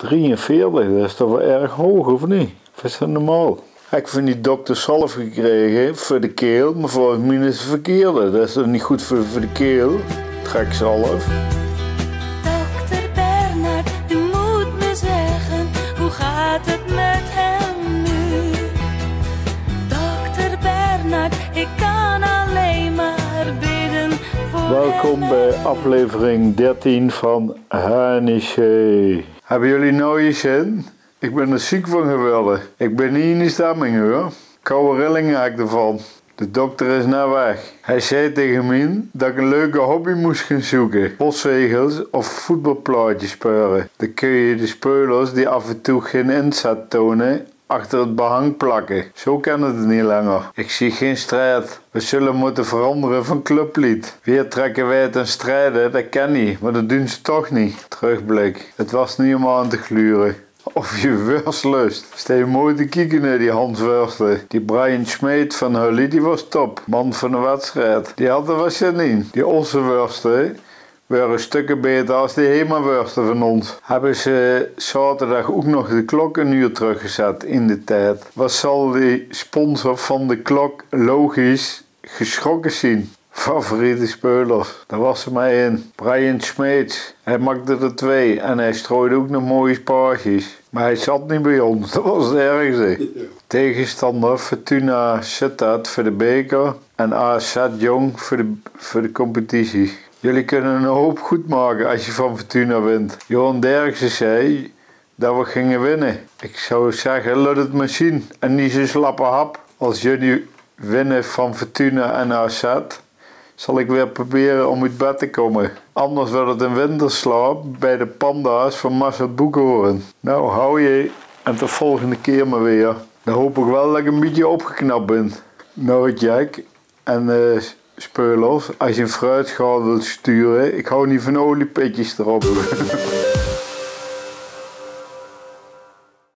43, dat is toch wel erg hoog, of niet? Of is dat normaal? Ik heb van die dokter zalf gekregen voor de keel, maar volgens mij is het verkeerde. Dat is toch niet goed voor de keel? Trekzalf. Dokter Bernard, u moet me zeggen, hoe gaat het met hem nu? Dokter Bernard, ik kan alleen maar bidden voor Welkom hem. bij aflevering 13 van HNIC. Hebben jullie nou je zin? Ik ben er ziek van geworden. Ik ben niet in de stemming hoor. Koude rillingen heb ik ervan. De dokter is naar weg. Hij zei tegen mij dat ik een leuke hobby moest gaan zoeken. Postzegels of voetbalplaatjes speuren. Dan kun je de speulers die af en toe geen inzet tonen achter het behang plakken. Zo kan het niet langer. Ik zie geen strijd. We zullen moeten veranderen van clublied. Weer trekken wij het aan strijden, dat kan niet. Maar dat doen ze toch niet. Terugblik. Het was niet om aan te gluren. Of je worst lust. Sta je mooi te kijken naar die Hans Worsten. Die Brian Smeet van Hully, die was top. Man van de wedstrijd. Die had er wat zin in. Die Ossenworsten waren stukken beter als die Hema-worsten van ons. Hebben ze zaterdag ook nog de klok een uur teruggezet in de tijd. Wat zal die sponsor van de klok logisch geschrokken zien? Favoriete speulers. Daar was er maar één. Brian Smeets. Hij maakte er 2 en hij strooide ook nog mooie spaartjes. Maar hij zat niet bij ons. Dat was het ergste. Tegenstander Fortuna Sittard voor de beker en AZ Jong voor de competitie. Jullie kunnen een hoop goed maken als je van Fortuna wint. Johan Derksen zei dat we gingen winnen. Ik zou zeggen, laat het maar zien. En niet zo'n slappe hap. Als jullie winnen van Fortuna en AZ, zal ik weer proberen om uit bed te komen. Anders wordt het een winterslaap bij de panda's van Marcel Boekhoorn. Nou, hou je en tot volgende keer maar weer. Dan hoop ik wel dat ik een beetje opgeknapt ben. Nou Jack en speulers, als je een fruitschaal wilt sturen, ik hou niet van oliepetjes erop.